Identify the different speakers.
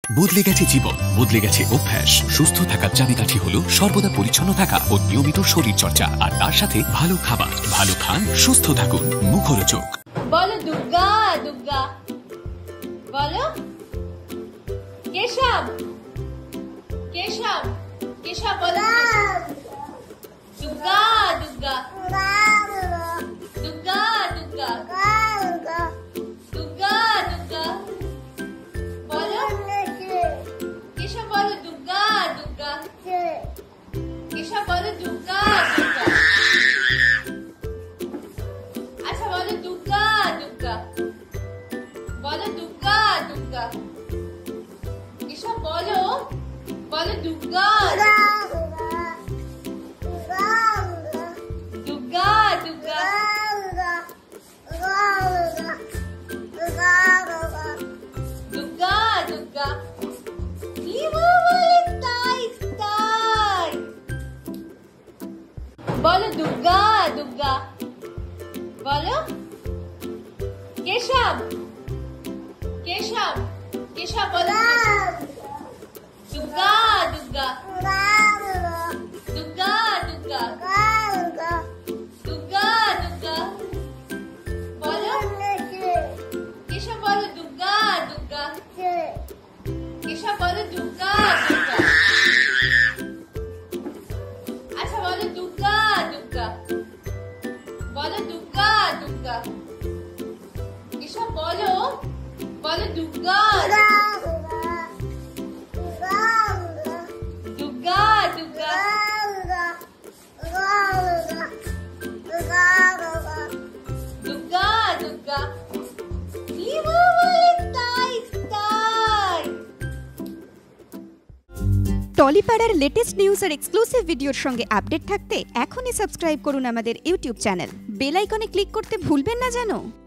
Speaker 1: বদলে গেছে জীবন, বদলে গেছে অভ্যাস। সুস্থ থাকার চাবিকাঠি হলো সর্বদা পরিচ্ছন্ন থাকা ও নিয়মিত শরীর চর্চা, আর তার সাথে ভালো খাবার। ভালো খান, সুস্থ থাকুন, মুখরোচক।
Speaker 2: বলো দুর্গা দুর্গা, বলো কেশব কেশব কেশব, বলো দুর্গা দুর্গা দুর্গা দুর্গা দুর্গা দুর্গা, বলো কেশব, বলো দুর্গা দুর্গা কেশব, বলো দুর্গা দুর্গা। আচ্ছা বলো দুর্গা দুর্গা, বলো দুর্গা দুর্গা। এসব বলো, বলো দুর্গা দুর্গা দুর্গা দুর্গা দুর্গা। তাই তাই, বলো দুর্গা দুর্গা, বলো কেশব কেশব কেশব, বলো দুর্গা দুর্গা দুর্গা দুর্গা দুর্গা দুর্গা, বলো কেশব, বলো দুর্গা দুর্গা কেশব, বলো দুর্গা দুর্গা। আচ্ছা বলো দুর্গা দুর্গা, বলো দুর্গা দুর্গা। এসব বলো, বলো দুর্গা দুর্গা দুর্গা দুর্গা দুর্গা। তাই তাই।
Speaker 3: টলিপাড়ার লেটেস্ট নিউজ আর এক্সক্লুসিভ ভিডিওর সঙ্গে আপডেট থাকতে এখনই সাবস্ক্রাইব করুন আমাদের ইউটিউব চ্যানেল। বেল আইকনে ক্লিক করতে ভুলবেন না যেন।